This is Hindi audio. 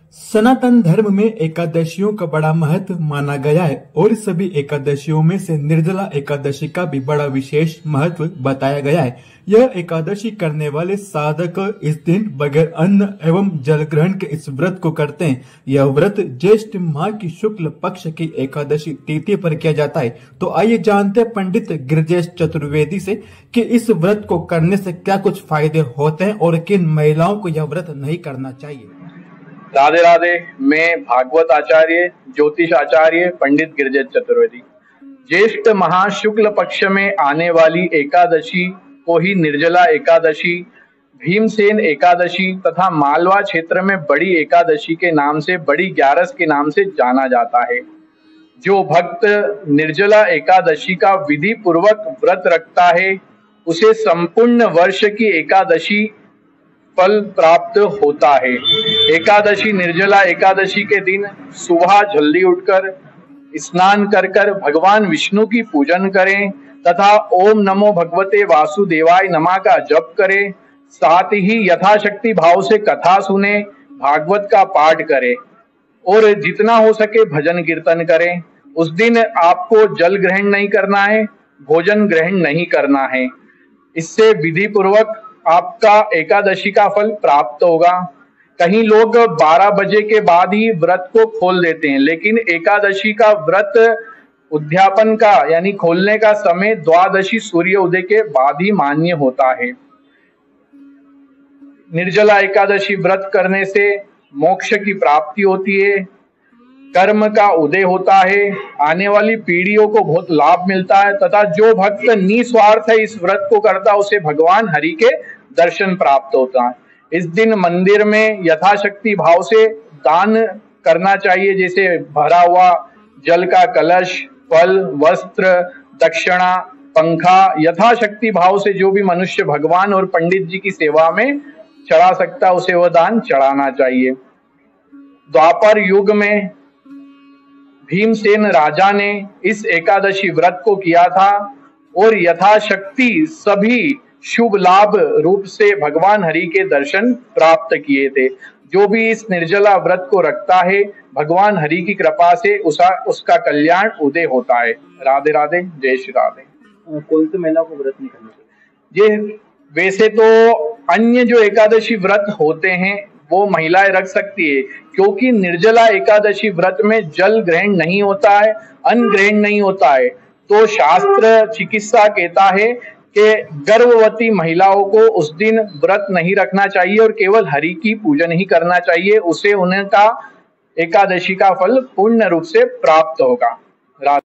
सनातन धर्म में एकादशियों का बड़ा महत्व माना गया है और सभी एकादशियों में से निर्जला एकादशी का भी बड़ा विशेष महत्व बताया गया है। यह एकादशी करने वाले साधक इस दिन बगैर अन्न एवं जल ग्रहण के इस व्रत को करते हैं। यह व्रत ज्येष्ठ माह की शुक्ल पक्ष की एकादशी तिथि पर किया जाता है। तो आइए जानते हैं पंडित गिरिजेश चतुर्वेदी से कि इस व्रत को करने से क्या कुछ फायदे होते हैं और किन महिलाओं को यह व्रत नहीं करना चाहिए। राधे राधे। मैं भागवत आचार्य ज्योतिष आचार्य पंडित गिरिजेश चतुर्वेदी। ज्येष्ठ महा शुक्ल पक्ष में आने वाली एकादशी को ही निर्जला एकादशी, भीमसेन एकादशी तथा मालवा क्षेत्र में बड़ी एकादशी के नाम से, बड़ी ग्यारस के नाम से जाना जाता है। जो भक्त निर्जला एकादशी का विधि पूर्वक व्रत रखता है उसे संपूर्ण वर्ष की एकादशी फल प्राप्त होता है। एकादशी निर्जला एकादशी के दिन सुबह जल्दी उठकर स्नान कर भगवान विष्णु की पूजन करें तथा ओम नमो भगवते वासुदेवाय नमः का जप करें। साथ ही यथाशक्ति भाव से कथा सुने, भागवत का पाठ करें और जितना हो सके भजन कीर्तन करें। उस दिन आपको जल ग्रहण नहीं करना है, भोजन ग्रहण नहीं करना है। इससे विधि पूर्वक आपका एकादशी का फल प्राप्त होगा। कहीं लोग 12 बजे के बाद ही व्रत को खोल देते हैं, लेकिन एकादशी का व्रत उद्यापन का यानी खोलने का समय द्वादशी सूर्य उदय के बाद ही मान्य होता है। निर्जला एकादशी व्रत करने से मोक्ष की प्राप्ति होती है, कर्म का उदय होता है, आने वाली पीढ़ियों को बहुत लाभ मिलता है तथा जो भक्त निस्वार्थ है इस व्रत को करता है उसे भगवान हरि के दर्शन प्राप्त होता है। इस दिन मंदिर में यथाशक्ति भाव से दान करना चाहिए, जैसे भरा हुआ जल का कलश, फल, वस्त्र, दक्षिणा, पंखा, यथाशक्ति भाव से जो भी मनुष्य भगवान और पंडित जी की सेवा में चढ़ा सकता है उसे वह दान चढ़ाना चाहिए। द्वापर युग में भीमसेन राजा ने इस एकादशी व्रत को किया था और यथाशक्ति सभी शुभ लाभ रूप से भगवान हरि के दर्शन प्राप्त किए थे। जो भी इस निर्जला व्रत को रखता है भगवान हरि की कृपा से उसका कल्याण उदय होता है। राधे राधे, जय श्री राधे। कौन सी महिला को व्रत नहीं करना चाहिए? ये वैसे तो अन्य जो एकादशी व्रत होते हैं वो महिलाएं रख सकती है, क्योंकि निर्जला एकादशी व्रत में जल ग्रहण नहीं होता है, अन्न ग्रहण नहीं होता है। तो शास्त्र चिकित्सा कहता है कि गर्भवती महिलाओं को उस दिन व्रत नहीं रखना चाहिए और केवल हरि की पूजन ही करना चाहिए। उसे उनका एकादशी का फल पूर्ण रूप से प्राप्त होगा।